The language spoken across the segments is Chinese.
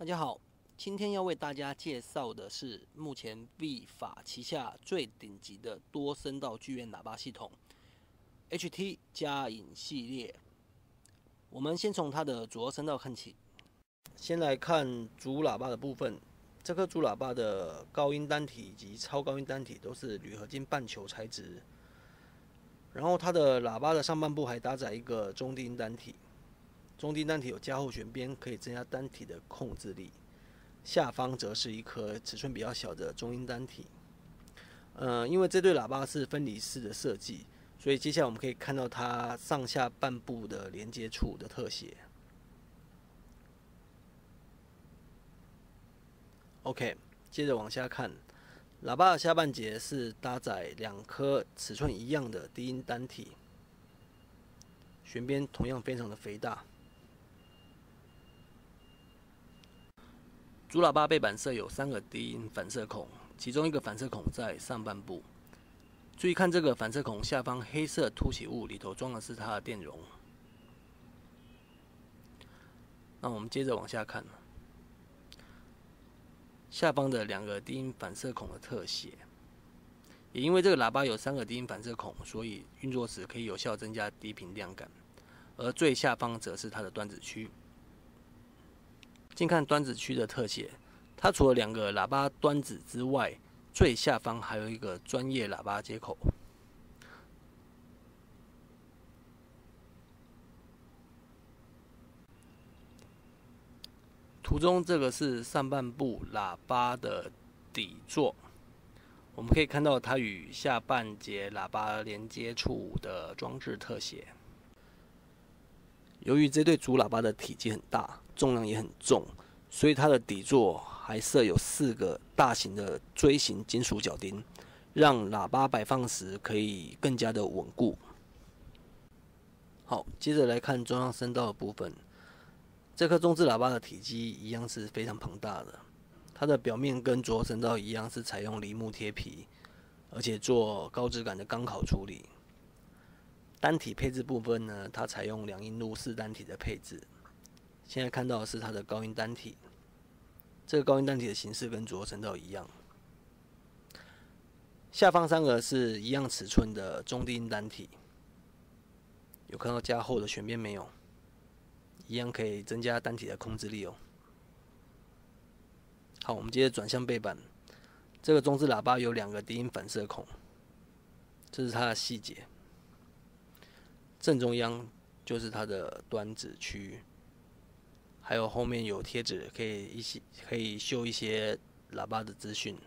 大家好，今天要为大家介绍的是目前 V 法旗下最顶级的多声道剧院喇叭系统 HT 佳影系列。我们先从它的主要声道看起，先来看主喇叭的部分。这颗主喇叭的高音单体以及超高音单体都是铝合金半球材质，然后它的喇叭的上半部还搭载一个中低音单体。中低单体有加厚旋边，可以增加单体的控制力。下方则是一颗尺寸比较小的中音单体。因为这对喇叭是分离式的设计，所以接下来我们可以看到它上下半部的连接处的特写。OK， 接着往下看，喇叭的下半截是搭载2颗尺寸一样的低音单体，旋边同样非常的肥大。主喇叭背板设有3个低音反射孔，其中一个反射孔在上半部。注意看这个反射孔下方黑色凸起物，里头装的是它的电容。那我们接着往下看，下方的2个低音反射孔的特写。也因为这个喇叭有3个低音反射孔，所以运作时可以有效增加低频量感。而最下方则是它的端子区。近看端子区的特写，它除了2个喇叭端子之外，最下方还有一个专业喇叭接口。图中这个是上半部喇叭的底座，我们可以看到它与下半截喇叭连接处的装置特写。由于这对主喇叭的体积很大，重量也很重，所以它的底座还设有4个大型的锥形金属脚钉，让喇叭摆放时可以更加的稳固。好，接着来看中央声道的部分。这颗中置喇叭的体积一样是非常庞大的，它的表面跟主要声道一样是采用梨木贴皮，而且做高质感的钢烤处理。单体配置部分呢，它采用2音路4单体的配置。现在看到的是它的高音单体，这个高音单体的形式跟主要声道一样。下方3个是一样尺寸的中低音单体，有看到加厚的旋边没有？一样可以增加单体的控制力哦。好，我们接着转向背板，这个中置喇叭有2个低音反射孔，这是它的细节。正中央就是它的端子区，还有后面有贴纸，可以秀一些喇叭的资讯。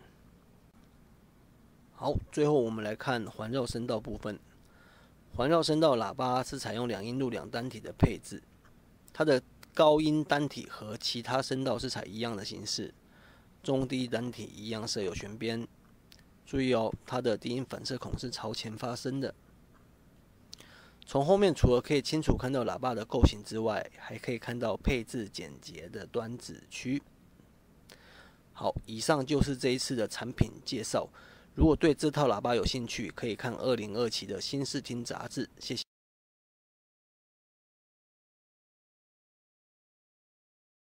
好，最后我们来看环绕声道部分。环绕声道喇叭是采用2音路2单体的配置，它的高音单体和其他声道是采一样的形式，中低单体一样设有旋边。注意哦，它的低音反射孔是朝前发声的。从后面除了可以清楚看到喇叭的构型之外，还可以看到配置简洁的端子区。好，以上就是这一次的产品介绍。如果对这套喇叭有兴趣，可以看2027的新视听杂志。谢谢。